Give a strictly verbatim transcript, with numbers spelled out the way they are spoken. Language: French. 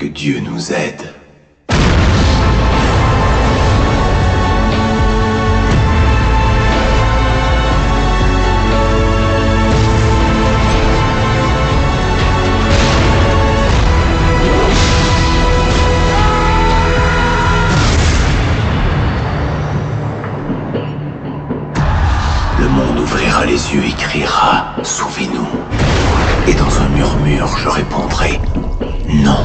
Que Dieu nous aide. Le monde ouvrira les yeux et criera « Sauvez-nous » Et dans un murmure, je répondrai « Non ».